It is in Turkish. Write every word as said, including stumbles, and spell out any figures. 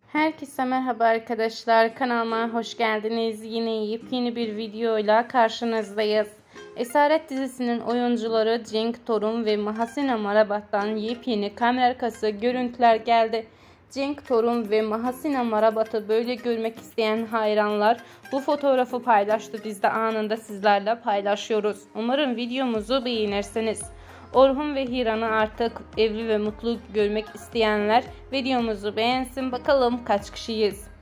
Herkese merhaba arkadaşlar, kanalıma hoş geldiniz. Yine yepyeni bir videoyla karşınızdayız. Esaret dizisinin oyuncuları Cenk Torun ve Mahassine Merabet'ten yepyeni kamera arkası görüntüler geldi. Cenk Torun ve Mahassine Merabet'i böyle görmek isteyen hayranlar bu fotoğrafı paylaştı. Biz de anında sizlerle paylaşıyoruz. Umarım videomuzu beğenirsiniz. Orhun ve Hiran'ı artık evli ve mutlu görmek isteyenler videomuzu beğensin. Bakalım kaç kişiyiz?